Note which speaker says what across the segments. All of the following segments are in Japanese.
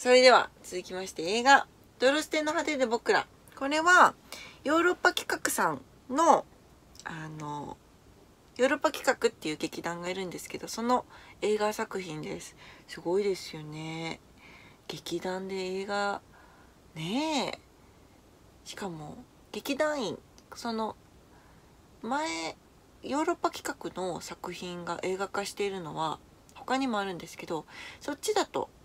Speaker 1: それでは続きまして映画「ドロステの果てで僕ら」。これはヨーロッパ企画さんのヨーロッパ企画っていう劇団がいるんですけど、その映画作品です。すごいですよね。劇団で映画ねえ、しかも劇団員、その前ヨーロッパ企画の作品が映画化しているのは他にもあるんですけど、そっちだと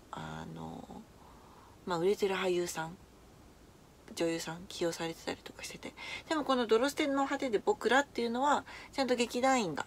Speaker 1: 売れてる俳優さん女優さん起用されてたりとかしてて、でもこの「ドロステの果てで僕ら」っていうのはちゃんと劇団員が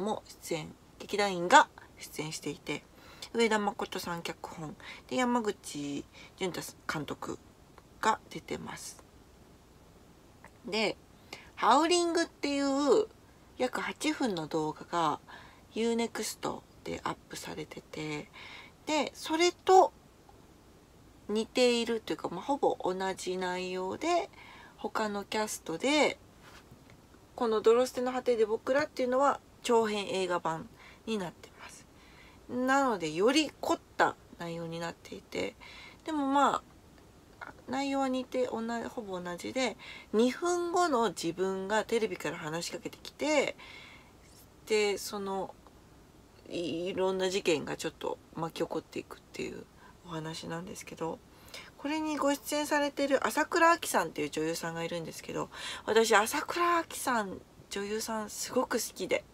Speaker 1: 出演していて、上田誠さん脚本で山口純太監督が出てます。でハウリングっていう約8分の動画が UNEXT でアップされてて、でそれと似ているというか、ほぼ同じ内容で他のキャストで、この「ドロステの果てで僕ら」っていうのは長編映画版になってます。なのでより凝った内容になっていて、でも内容は似てほぼ同じで、2分後の自分がテレビから話しかけてきて、でいろんな事件がちょっと巻き起こっていくっていうお話なんですけど、これにご出演されてる朝倉亜希さんっていう女優さんがいるんですけど、私朝倉亜希さん女優さんすごく好きで、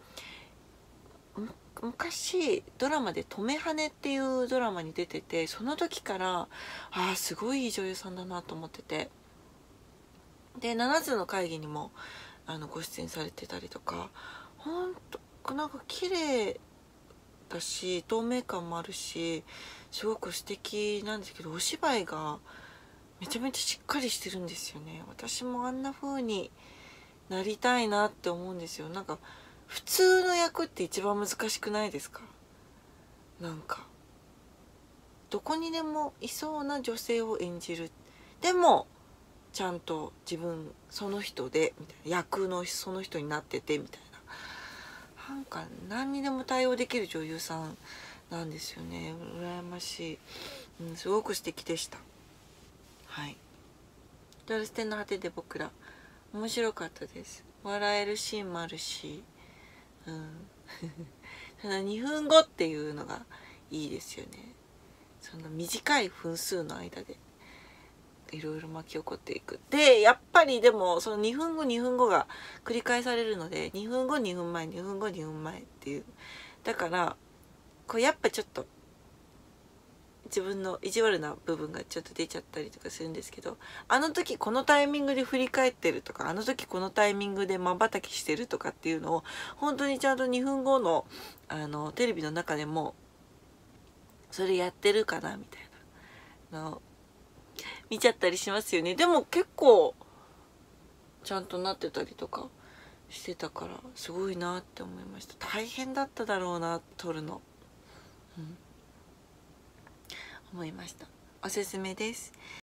Speaker 1: 昔ドラマで「とめはね」っていうドラマに出てて、その時からすごいいい女優さんだなと思ってて、で7つの会議にもご出演されてたりとか、ほんとなんか綺麗だし透明感もあるし、すごく素敵なんですけど、お芝居がめちゃめちゃしっかりしてるんですよね。私もあんな風になりたいなって思うんですよ。なんか普通の役って一番難しくないですか？なんかどこにでもいそうな女性を演じる、でもちゃんと自分その人でみたいな、役のその人になっててみたいな、なんか何にでも対応できる女優さんなんですよね。羨ましい、すごく素敵でした。はい。ドロステの果てで僕ら面白かったです。笑えるシーンもあるし、その2分後っていうのがいいですよね。その短い分数の間でいろいろ巻き起こっていく。でやっぱりでもその2分後2分後が繰り返されるので、2分後2分前2分後2分前っていう、だからやっぱちょっと自分の意地悪な部分がちょっと出ちゃったりとかするんですけど、あの時このタイミングで振り返ってるとか、あの時このタイミングでまばたきしてるとかっていうのを本当にちゃんと2分後のテレビの中でもそれやってるかなみたいなのを見ちゃったりしますよね。でも結構ちゃんとなってたりとかしてたから、すごいなって思いました。大変だっただろうな撮るの、思いました。おすすめです。